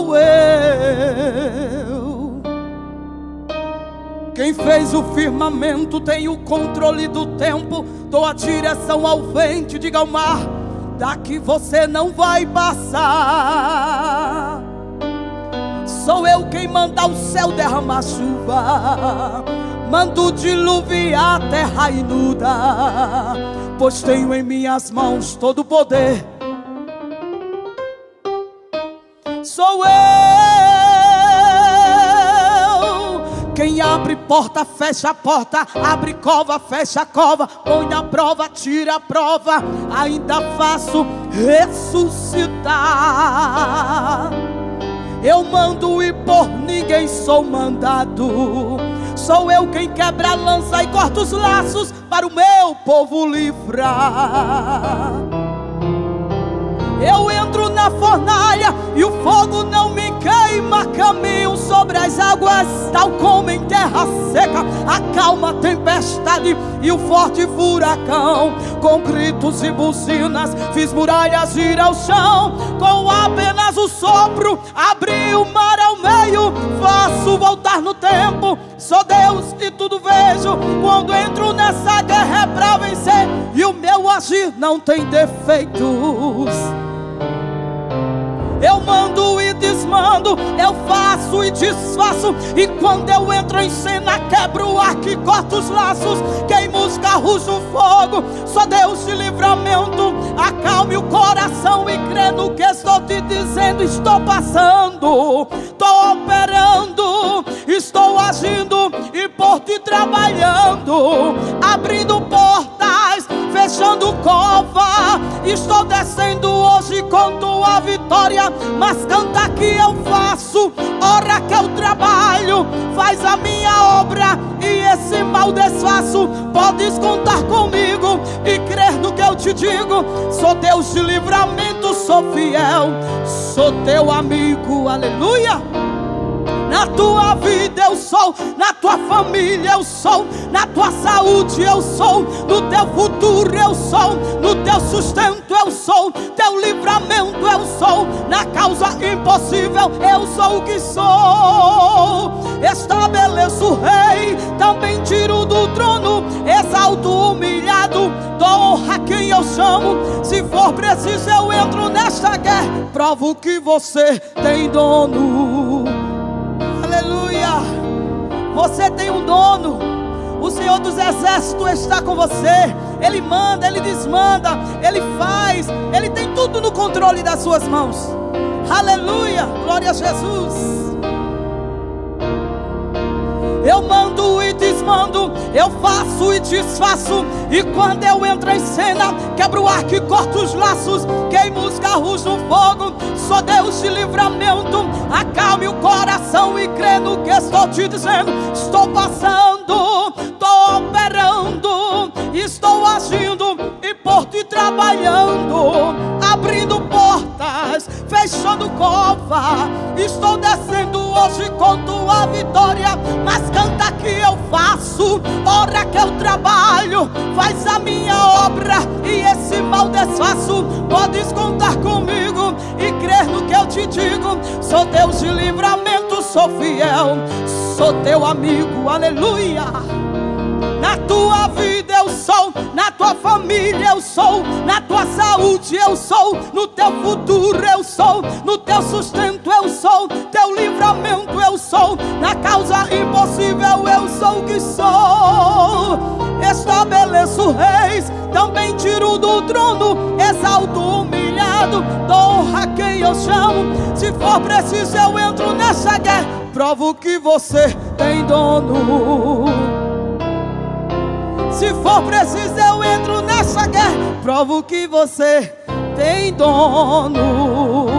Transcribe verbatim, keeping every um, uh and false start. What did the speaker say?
sou eu. Quem fez o firmamento tem o controle do tempo. Dou a direção ao vento, diga ao mar: daqui você não vai passar. Sou eu quem manda o céu derramar chuva, mando diluviar a terra inuda, pois tenho em minhas mãos todo o poder. Sou eu quem abre porta, fecha a porta, abre cova, fecha a cova, põe na prova, tira a prova, ainda faço ressuscitar. Eu mando e por ninguém sou mandado. Sou eu quem quebra a lança e corta os laços para o meu povo livrar. Eu entro na fornalha e o fogo não me queima. Caminho sobre as águas, tal como em terra seca. Acalma a tempestade e o forte furacão. Com gritos e buzinas fiz muralhas ir ao chão. Com apenas o sopro abri o mar ao meio. Faço voltar no tempo, sou Deus e tudo vejo. Quando entro nessa guerra é pra vencer, e o meu agir não tem defeitos. Eu mando e desmando, eu faço e desfaço. E quando eu entro em cena, quebro o arco e corto os laços. Queimo os carros no fogo, sou Deus de livramento. Acalme o coração e crê no que estou te dizendo. Estou passando, estou operando, estou agindo e por ti trabalhando. Abrindo portas, fechando cova. Estou descendo hoje com tua vitória. Mas canta que eu faço, ora que eu trabalho. Faz a minha obra e esse mal desfaço. Podes contar comigo e crer no que eu te digo. Sou Deus de livramento, sou fiel, sou teu amigo, aleluia. Na tua vida eu sou, na tua família eu sou, na tua saúde eu sou, no teu futuro eu sou, no teu sustento eu sou, teu livramento eu sou, na causa impossível eu sou o que sou. Estabeleço o rei, também tiro do trono, exalto o humilhado, dou honra a quem eu chamo. Se for preciso eu entro nesta guerra, provo que você tem dono. Aleluia! Você tem um dono. O Senhor dos Exércitos está com você. Ele manda, Ele desmanda, Ele faz. Ele tem tudo no controle das suas mãos. Aleluia! Glória a Jesus. Eu mando e desmando, eu faço e desfaço. E quando eu entro em cena, quebro o arco e corto os laços. Queimo os carros no fogo, sou Deus de livramento. Acalme o coração e crê no que estou te dizendo. Estou passando, estou operando, estou agindo e por ti trabalhando. Abrindo portas, fechando cova. Estou descendo hoje com tua vitória. Mas canta que eu faço, ora que eu trabalho. Faz a minha obra e esse mal desfaço. Podes contar comigo e crer no que eu te digo. Sou Deus de livramento, sou fiel, sou teu amigo, aleluia. Na tua vida eu sou, na tua família eu sou, na tua saúde eu sou, no teu futuro eu sou, no teu sustento eu sou, teu livramento eu sou, na causa impossível eu sou o que sou. Estabeleço reis, também tiro do trono, exalto o humilhado, dou honra a quem eu chamo. Se for preciso eu entro nessa guerra, provo que você tem dono. Se for preciso eu entro nessa guerra, provo que você tem dono.